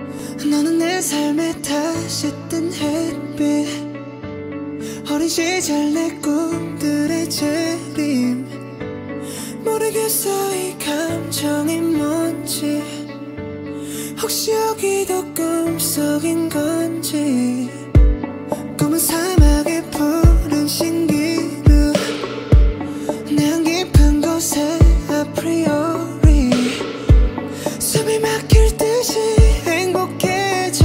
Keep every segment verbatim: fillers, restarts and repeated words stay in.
너는 내 삶에 다시 뜬 햇빛, 어린 시절 내 꿈들의 재림. 모르겠어 이 감정이 뭔지, 혹시 여기도 꿈속인 건지. 꿈은 사막의 푸른 신기루, 내 깊은 곳에 아프리오리 숨이 막힐 듯이 행복해져.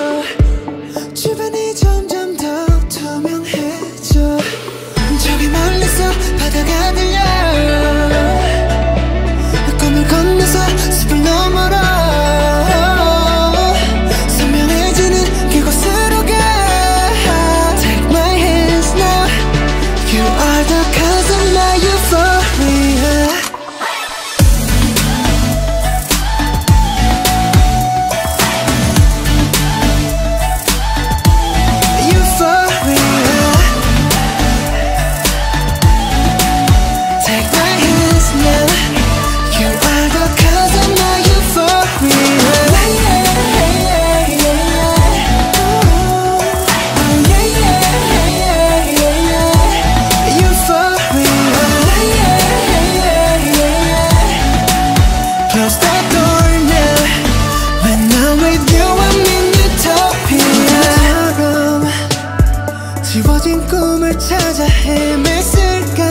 주변이 점점 더 투명해져. 저기 멀리서 바다가 들려, 꿈을 건너서 숲을 너머로 선명해지는 그곳으로 가. Take my hands now, you are the cause of my euphoria. 지워진 꿈을 찾아 헤맸을까.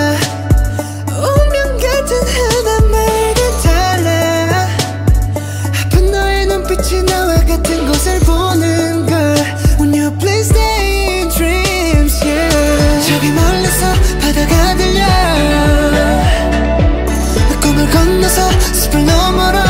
운명 같은 하나 말과 달라. 아픈 너의 눈빛이 나와 같은 곳을 보는 걸. When you please stay in dreams, yeah. 저기 멀리서 바다가 들려, 꿈을 건너서 숲을 너머로